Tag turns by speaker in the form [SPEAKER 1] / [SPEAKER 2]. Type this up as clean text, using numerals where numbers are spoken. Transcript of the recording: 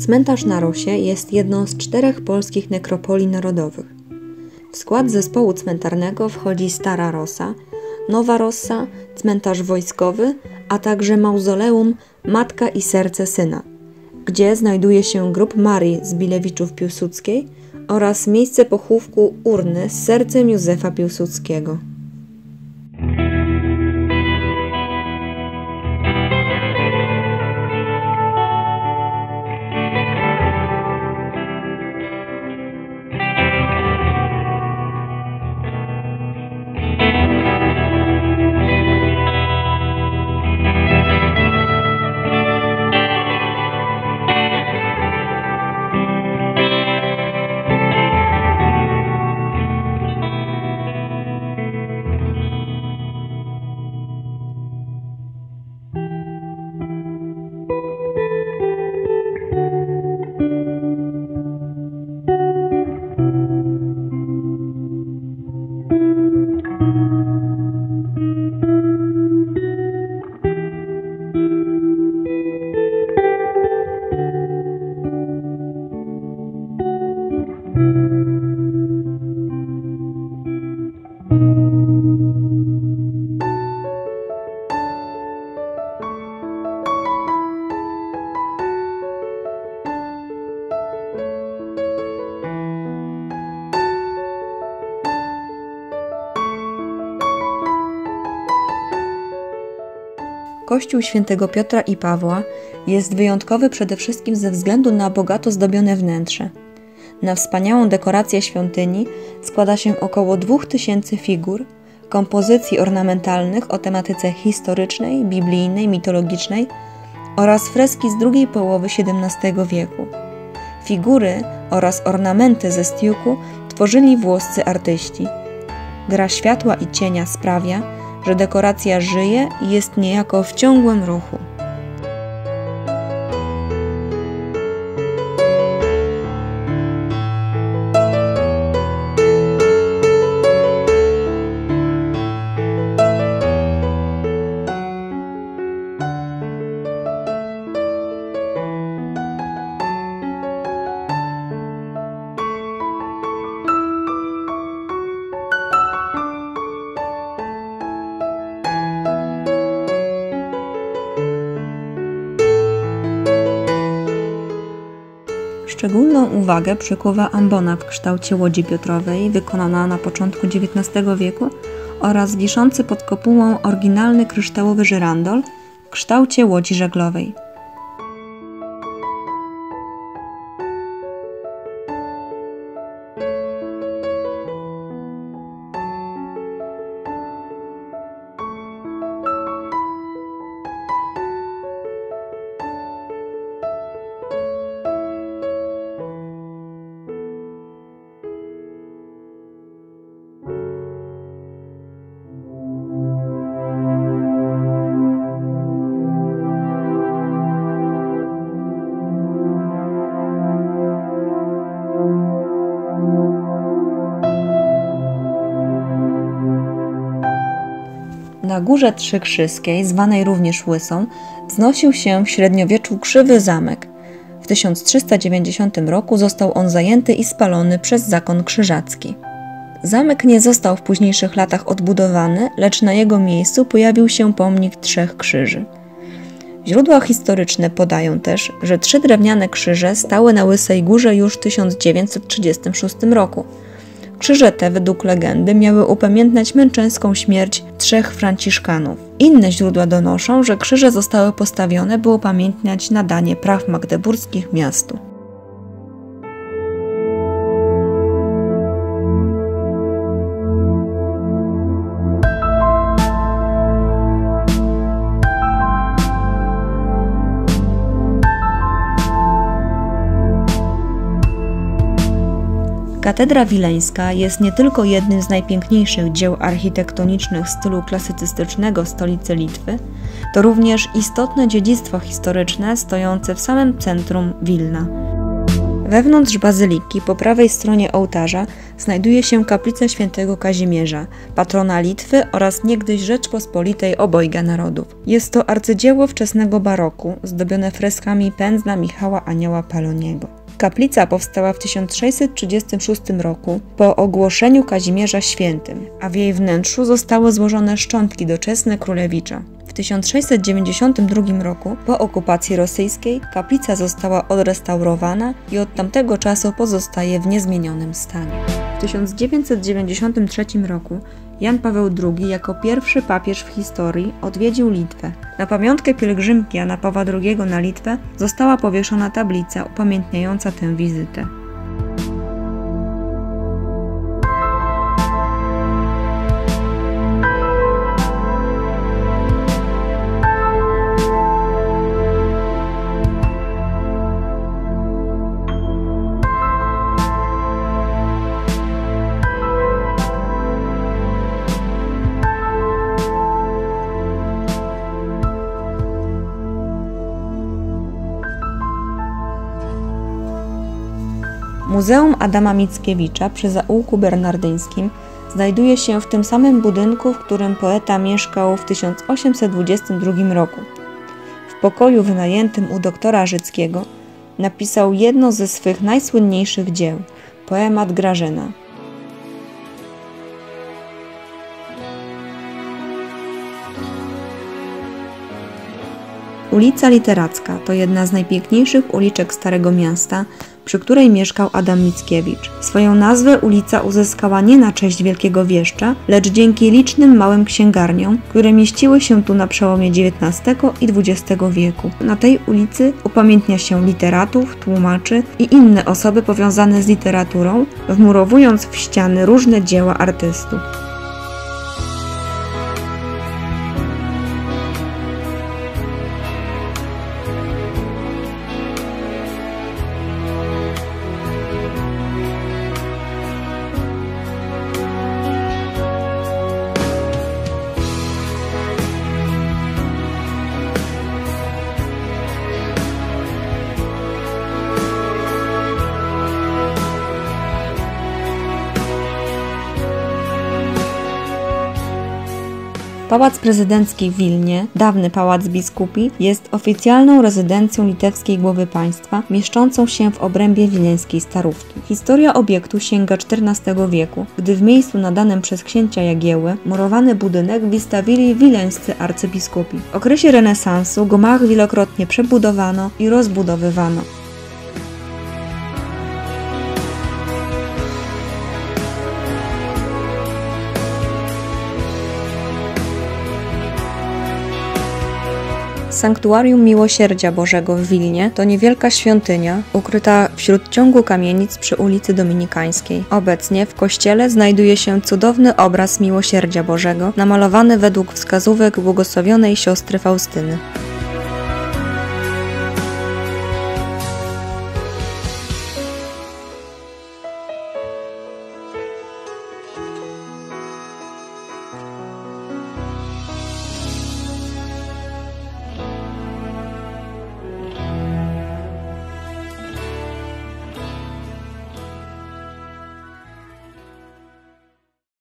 [SPEAKER 1] Cmentarz na Rosie jest jedną z 4 polskich nekropolii narodowych. W skład zespołu cmentarnego wchodzi Stara Rosa, Nowa Rossa, cmentarz wojskowy, a także mauzoleum Matka i Serce Syna, gdzie znajduje się grób Marii z Bilewiczów Piłsudskiej oraz miejsce pochówku urny z sercem Józefa Piłsudskiego. Kościół Świętego Piotra i Pawła jest wyjątkowy przede wszystkim ze względu na bogato zdobione wnętrze. Na wspaniałą dekorację świątyni składa się około 2000 figur, kompozycji ornamentalnych o tematyce historycznej, biblijnej, mitologicznej oraz freski z drugiej połowy XVII wieku. Figury oraz ornamenty ze stiuku tworzyli włoscy artyści. Gra światła i cienia sprawia, że dekoracja żyje i jest niejako w ciągłym ruchu. Szczególną uwagę przykuwa ambona w kształcie łodzi piotrowej, wykonana na początku XIX wieku, oraz wiszący pod kopułą oryginalny kryształowy żyrandol w kształcie łodzi żaglowej. Na Górze Trzykrzyskiej, zwanej również Łysą, wznosił się w średniowieczu krzywy zamek. W 1390 roku został on zajęty i spalony przez zakon krzyżacki. Zamek nie został w późniejszych latach odbudowany, lecz na jego miejscu pojawił się pomnik 3 krzyży. Źródła historyczne podają też, że 3 drewniane krzyże stały na Łysej Górze już w 1936 roku. Krzyże te, według legendy, miały upamiętniać męczeńską śmierć 3 franciszkanów. Inne źródła donoszą, że krzyże zostały postawione, by upamiętniać nadanie praw magdeburskich miastu. Katedra Wileńska jest nie tylko jednym z najpiękniejszych dzieł architektonicznych stylu klasycystycznego w stolicy Litwy, to również istotne dziedzictwo historyczne stojące w samym centrum Wilna. Wewnątrz bazyliki, po prawej stronie ołtarza, znajduje się kaplica świętego Kazimierza, patrona Litwy oraz niegdyś Rzeczpospolitej obojga narodów. Jest to arcydzieło wczesnego baroku, zdobione freskami pędzla Michała Anioła Poloniego. Kaplica powstała w 1636 roku po ogłoszeniu Kazimierza świętym, a w jej wnętrzu zostały złożone szczątki doczesne królewicza. W 1692 roku, po okupacji rosyjskiej, kaplica została odrestaurowana i od tamtego czasu pozostaje w niezmienionym stanie. W 1993 roku Jan Paweł II jako pierwszy papież w historii odwiedził Litwę. Na pamiątkę pielgrzymki Jana Pawła II na Litwę została powieszona tablica upamiętniająca tę wizytę. Muzeum Adama Mickiewicza przy zaułku bernardyńskim znajduje się w tym samym budynku, w którym poeta mieszkał w 1822 roku. W pokoju wynajętym u doktora Rzyckiego napisał jedno ze swych najsłynniejszych dzieł – poemat Grażyna. Ulica Literacka to jedna z najpiękniejszych uliczek Starego Miasta, przy której mieszkał Adam Mickiewicz. Swoją nazwę ulica uzyskała nie na cześć wielkiego wieszcza, lecz dzięki licznym małym księgarniom, które mieściły się tu na przełomie XIX i XX wieku. Na tej ulicy upamiętnia się literatów, tłumaczy i inne osoby powiązane z literaturą, wmurowując w ściany różne dzieła artystów. Pałac Prezydencki w Wilnie, dawny Pałac Biskupi, jest oficjalną rezydencją litewskiej głowy państwa, mieszczącą się w obrębie wileńskiej Starówki. Historia obiektu sięga XIV wieku, gdy w miejscu nadanym przez księcia Jagiełły murowany budynek wystawili wileńscy arcybiskupi. W okresie renesansu gmach wielokrotnie przebudowano i rozbudowywano. Sanktuarium Miłosierdzia Bożego w Wilnie to niewielka świątynia ukryta wśród ciągu kamienic przy ulicy Dominikańskiej. Obecnie w kościele znajduje się cudowny obraz Miłosierdzia Bożego, namalowany według wskazówek błogosławionej siostry Faustyny.